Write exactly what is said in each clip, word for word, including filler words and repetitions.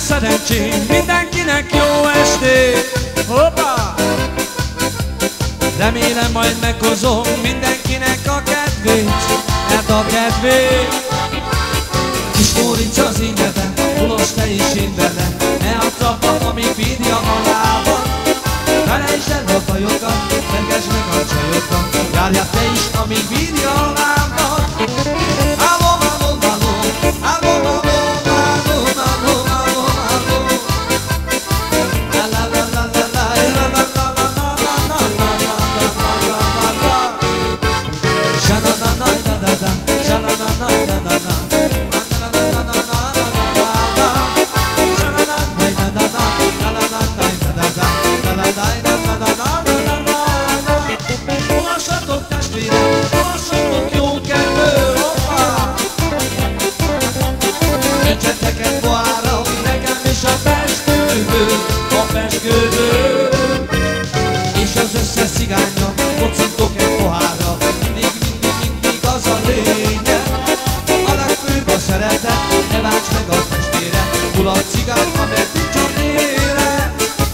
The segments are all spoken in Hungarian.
szerencsém, mindenkinek jó estét! Hoppá! Remélem majd meghozom mindenkinek a kedvét, mert a kedvét. Kis Móricz az ingeben, Ulos te is én vele, ne a trapa, amíg bírja a lábad. Felejtsd el a fajokat, mergesd meg a csajokat, járjál te is, amíg bírja a lábad. Állom, állom, állom, állom, állom. Mulassatok testvérek, mulassatok jó kedvő, hoppá! Öntsetek egy pohárra, nekem is a peskődő, a peskődő. És az összes cigánynak kocintok egy pohárra, mindig, mindig, mindig az a lényeg. A legfőbb a szeretet, ne válts meg a testvére, mulat cigány, ameddig csak élet.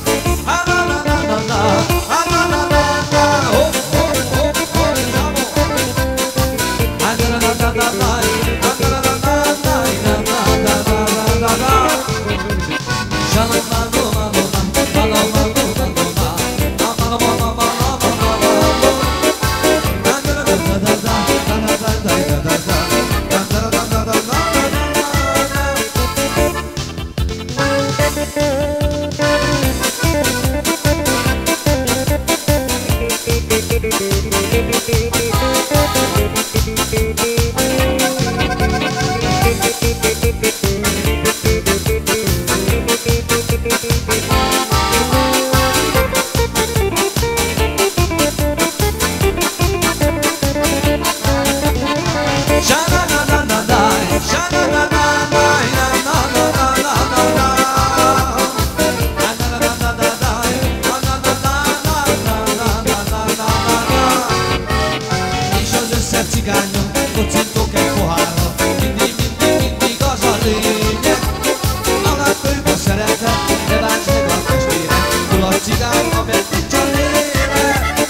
Cigányok, kocintok egy pohárra, mindig, mindig, mindig az a lényeg. A legfőbb a szeretet, ne válts meg a testvére, mulat cigány, ameddig csak élet.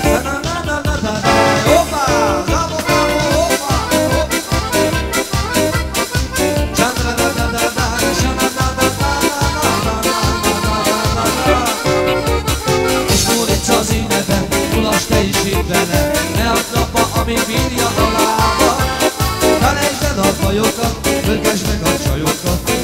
Hoppá! Závó, závó, hoppá! És Móricz az én nevem, Ulas te is én vele, ne add apa, amíg bírja a lábad. Felejtsd el a fajokat, pörgesd meg a csajokat,